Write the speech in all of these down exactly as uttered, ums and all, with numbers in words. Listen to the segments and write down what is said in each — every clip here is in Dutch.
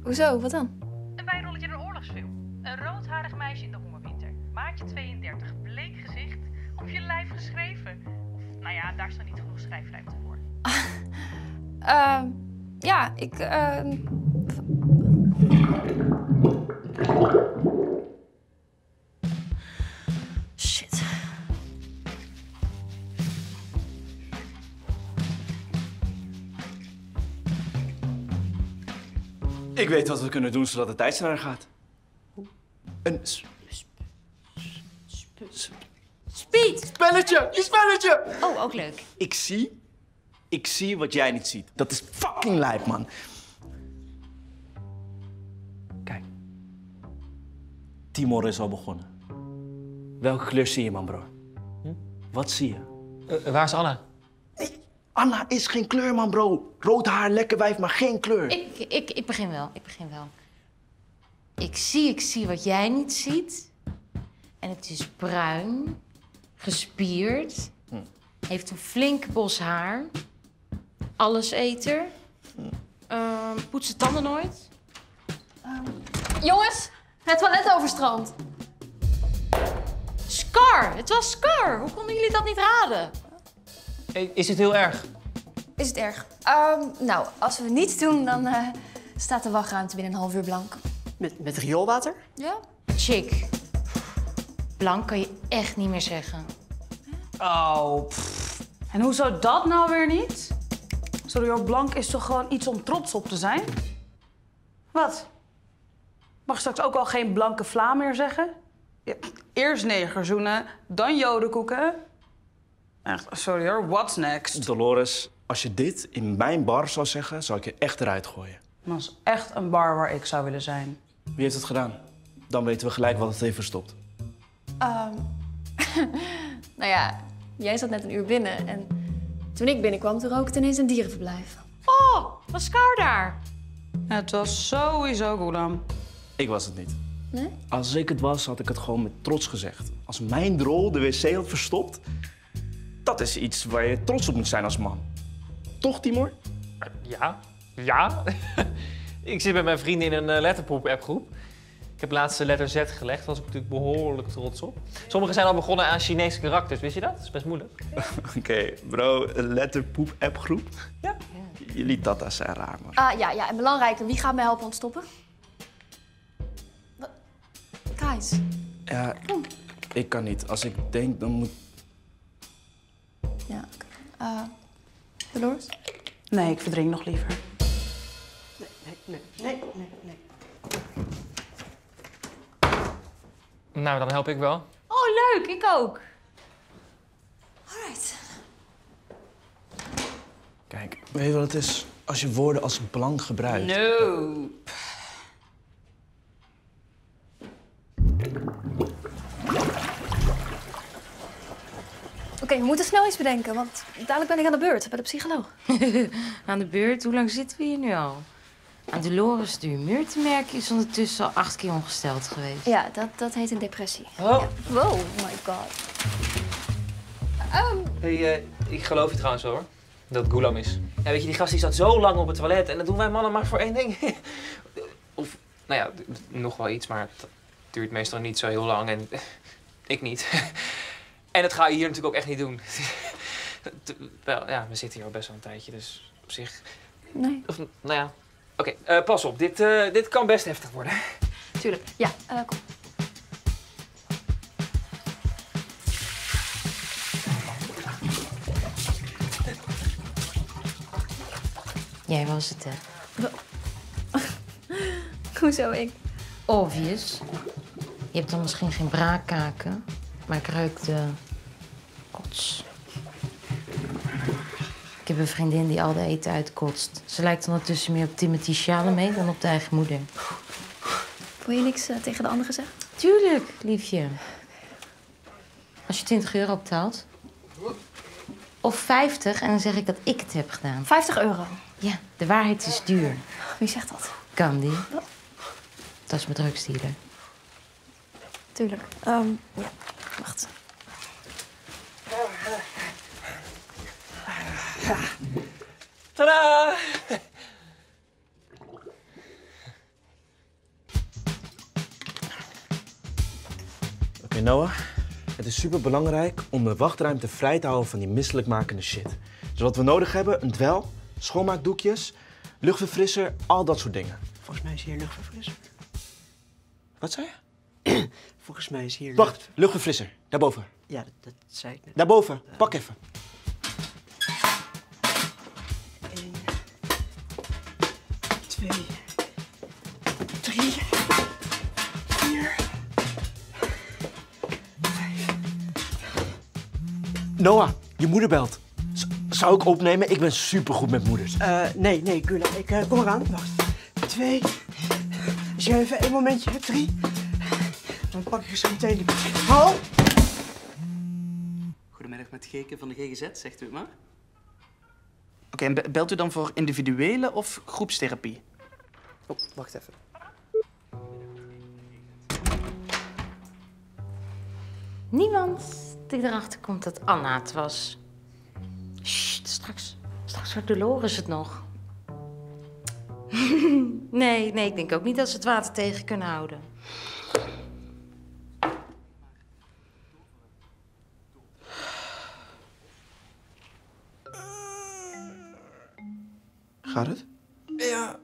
Hoezo? Wat dan? Een bijrolletje in een oorlogsfilm. Een roodharig meisje in de hongerwinter. Maatje tweeëndertig, bleek gezicht, op je lijf geschreven. Of, nou ja, daar staat niet genoeg schrijfruimte voor. Uh, ja, ik... Uh... Shit. Ik weet wat we kunnen doen zodat de tijd sneller gaat. Een sp sp sp Speed! Spelletje! Een spelletje! Oh, ook leuk. Ik zie... Ik zie wat jij niet ziet. Dat is fucking lijp, man. Kijk. Timor is al begonnen. Welke kleur zie je, man, bro? Hm? Wat zie je? Uh, waar is Anna? Nee, Anna is geen kleur, man, bro. Rood haar, lekker wijf, maar geen kleur. Ik, ik, ik begin wel, ik begin wel. Ik zie, ik zie wat jij niet ziet. En het is bruin, gespierd, hm. heeft een flink bos haar, alleseter, hm. uh, poetst zijn tanden nooit. Uh, jongens, het toilet overstroomt. Scar, het was Scar. Hoe konden jullie dat niet raden? Hey, is het heel erg? Is het erg? Um, nou, als we niets doen, dan uh, staat de wachtruimte binnen een half uur blank. Met, met rioolwater? Ja. Chick. Blank kan je echt niet meer zeggen. Oh, pff. En hoe zou dat nou weer niet? Sorry, blank is toch gewoon iets om trots op te zijn? Wat? Mag straks ook al geen blanke vla meer zeggen? Ja, eerst negerzoenen, dan jodenkoeken. Echt, sorry hoor, what's next? Dolores, als je dit in mijn bar zou zeggen, zou ik je echt eruit gooien. Dat is echt een bar waar ik zou willen zijn. Wie heeft het gedaan? Dan weten we gelijk wat het heeft verstopt. Um, nou ja, jij zat net een uur binnen en toen ik binnenkwam, toen rook het ineens een dierenverblijf. Oh, was Scar daar? Ja, het was sowieso Goulam. Ik was het niet. Nee? Als ik het was, had ik het gewoon met trots gezegd. Als mijn drol de wc had verstopt, dat is iets waar je trots op moet zijn als man. Toch, Timor? Ja. Ja. Ik zit met mijn vrienden in een letterpoep-appgroep. Ik heb laatst de letter Z gelegd, daar was ik natuurlijk behoorlijk trots op. Sommigen zijn al begonnen aan Chinese karakters, wist je dat? Dat is best moeilijk. Oké, okay, bro, een letterpoep-appgroep? Ja. Jullie tata's zijn raar, man. Ah, ja, ja, en belangrijker, wie gaat mij helpen ontstoppen? Guys. Ja, Kom. ik kan niet. Als ik denk, dan moet... Ja, oké. Okay. Uh, Dolores? Nee, ik verdrink nog liever. Nee, nee, nee, nee, nee. Nou, dan help ik wel. Oh, leuk. Ik ook. Alright. Kijk, weet je wat het is? Als je woorden als blank gebruikt... Nope. Oké, okay, we moeten snel iets bedenken, want dadelijk ben ik aan de beurt bij de psycholoog. Aan de beurt? Hoe lang zitten we hier nu al? Aan Dolores de humeur te merken is ondertussen al acht keer ongesteld geweest. Ja, dat, dat heet een depressie. Oh. Ja. Wow, oh my god. Um... Hey, uh, ik geloof je trouwens wel, hoor. Dat het Goulam is. Ja, weet je, die gast die staat zo lang op het toilet en dat doen wij mannen maar voor één ding. Of, nou ja, nog wel iets, maar het duurt meestal niet zo heel lang en ik niet. En dat ga je hier natuurlijk ook echt niet doen. Wel, ja, we zitten hier al best wel een tijdje, dus op zich... Nee. Of, nou ja, oké, okay, uh, pas op. Dit, uh, dit kan best heftig worden. Tuurlijk. Ja, uh, kom. Jij was het, hè? Hoezo ik? Obvious. Je hebt dan misschien geen braakkaken, maar ik ruik de kots. Ik heb een vriendin die al de eten uitkotst. Ze lijkt ondertussen meer op Timothy Chalamet dan op de eigen moeder. Wil je niks uh, tegen de anderen zeggen? Tuurlijk, liefje. Als je twintig euro betaalt. Of vijftig en dan zeg ik dat ik het heb gedaan. vijftig euro? Ja, de waarheid is duur. Wie zegt dat? Candy. Dat is mijn drugsdealer. Tuurlijk. Um, ja, wacht. Tadaa! Hey Noah, het is super belangrijk om de wachtruimte vrij te houden van die misselijkmakende shit. Dus wat we nodig hebben, een dwel, schoonmaakdoekjes, luchtverfrisser, al dat soort dingen. Volgens mij is hier luchtverfrisser. Wat zei je? Volgens mij is hier... Wacht, luchtverfrisser, daarboven. Ja, dat, dat zei ik net. Daarboven, pak even. Eén, twee, drie, vier, vijf. Noah, je moeder belt. Z- zou ik opnemen? Ik ben supergoed met moeders. Uh, nee, nee, Gula, ik uh, kom eraan. Wacht. Twee. Is jij even één momentje? Drie. Dan pak ik er zo meteen die... Hal! Goedemiddag met Geke van de G G Z, zegt u het maar. Oké, okay, en be- belt u dan voor individuele of groepstherapie? Oh, wacht even. Niemand die erachter komt dat Anna het was. Sst, straks, straks wordt Dolores het nog. nee, nee, ik denk ook niet dat ze het water tegen kunnen houden. Gaat het? Ja.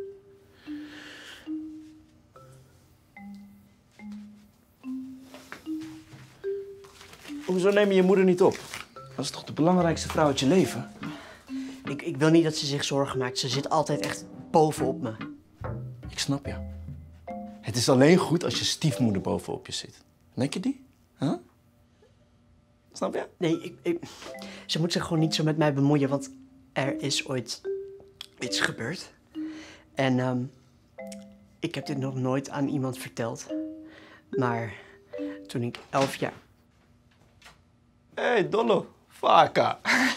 Hoezo neem je je moeder niet op? Dat is toch de belangrijkste vrouw uit je leven? Ik, ik wil niet dat ze zich zorgen maakt. Ze zit altijd echt bovenop me. Ik snap je. Het is alleen goed als je stiefmoeder bovenop je zit. Denk je die? Huh? Snap je? Nee, ik, ik, ze moet zich gewoon niet zo met mij bemoeien, want er is ooit iets gebeurd. En um, ik heb dit nog nooit aan iemand verteld. Maar toen ik elf jaar... Hé, hey, Dollo. Vaka.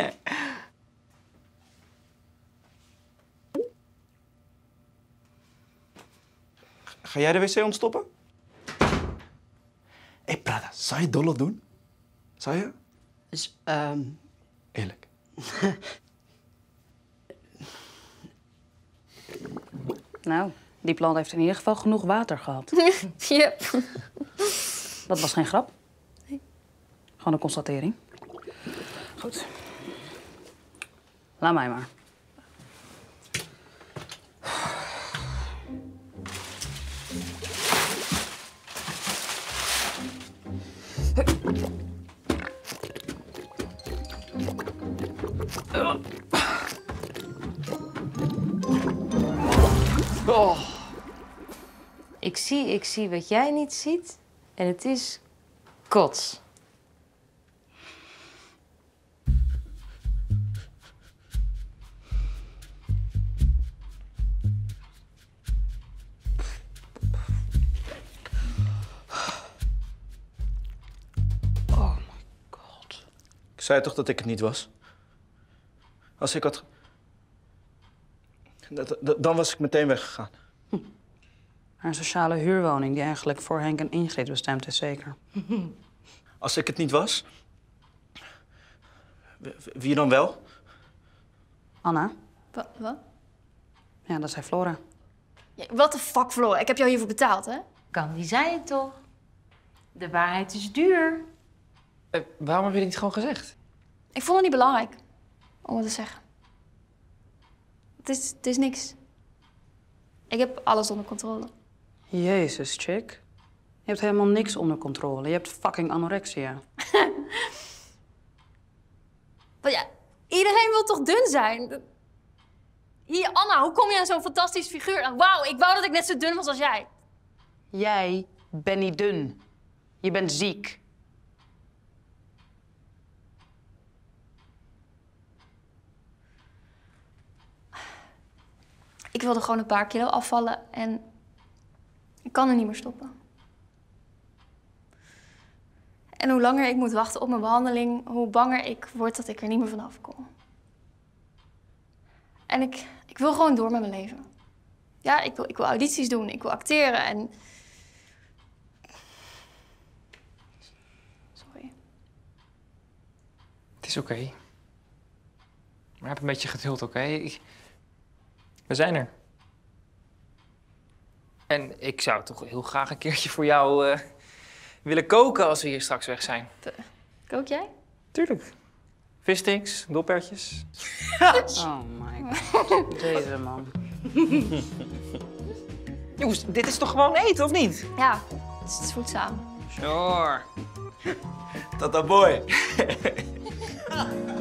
Ga jij de wc ontstoppen? Hé, hey, Prada, zou je Dollo doen? Zou je? Dus, um... Eerlijk. Nou, die plant heeft in ieder geval genoeg water gehad. Yep. Dat was geen grap. Nee. Gewoon een constatering. Goed. Laat mij maar. Oh. Ik zie, ik zie wat jij niet ziet. En het is kots. Oh my god. Ik zei toch dat ik het niet was? Als ik had... D- d- dan was ik meteen weggegaan. Hm. Een sociale huurwoning die eigenlijk voor Henk en Ingrid bestemd is, zeker. Als ik het niet was... Wie dan wel? Anna? Wa- Wat? Ja, dat zei Flora. Ja, what the fuck, Floor? Ik heb jou hiervoor betaald, hè? Kan, die zei het toch? De waarheid is duur. Uh, waarom heb je dit niet gewoon gezegd? Ik vond het niet belangrijk om het te zeggen. Het is, het is niks. Ik heb alles onder controle. Jezus, chick. Je hebt helemaal niks onder controle. Je hebt fucking anorexia. Maar ja, iedereen wil toch dun zijn? Hier, Anna, hoe kom je aan zo'n fantastisch figuur? En wauw, ik wou dat ik net zo dun was als jij. Jij bent niet dun. Je bent ziek. Ik wilde gewoon een paar kilo afvallen en ik kan er niet meer stoppen. En hoe langer ik moet wachten op mijn behandeling, hoe banger ik word dat ik er niet meer vanaf kom. En ik, ik wil gewoon door met mijn leven. Ja, ik wil, ik wil audities doen, ik wil acteren en... Sorry. Het is oké. Okay. Maar heb een beetje geduld, oké? Okay? Ik... We zijn er. En ik zou toch heel graag een keertje voor jou uh, willen koken als we hier straks weg zijn. Kook jij? Tuurlijk. Vissticks, doppertjes. Oh my god. Deze man. Jongens, dit is toch gewoon eten, of niet? Ja, het is voedzaam. Sure. Tata boy.